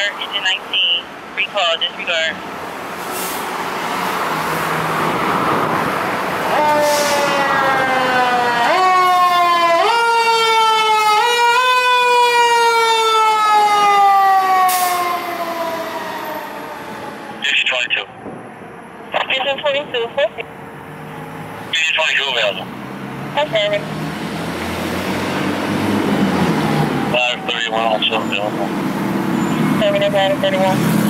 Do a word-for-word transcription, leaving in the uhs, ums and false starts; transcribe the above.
engine nineteen. Recall, disregard. Engine twenty-two. Engine twenty-two, fifty. Engine twenty-two available. Affirmative. five thirty-one also available. Affirmative, line thirty-one.